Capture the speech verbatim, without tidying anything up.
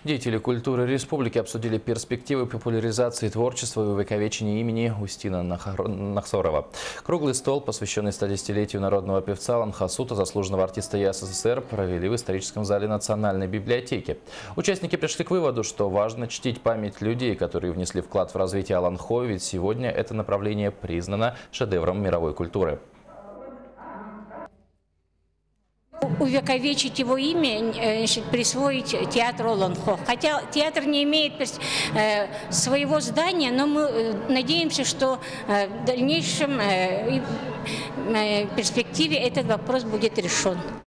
Деятели культуры республики обсудили перспективы популяризации творчества и увековечения имени Устина Нахсорова. Круглый стол, посвященный стодесятилетию народного певца Алан Хасута, заслуженного артиста ЕССР, провели в историческом зале Национальной библиотеки. Участники пришли к выводу, что важно чтить память людей, которые внесли вклад в развитие Аланхо, ведь сегодня это направление признано шедевром мировой культуры. Увековечить его имя, значит, присвоить театру Аланхо. Хотя театр не имеет своего здания, но мы надеемся, что в дальнейшем перспективе этот вопрос будет решен.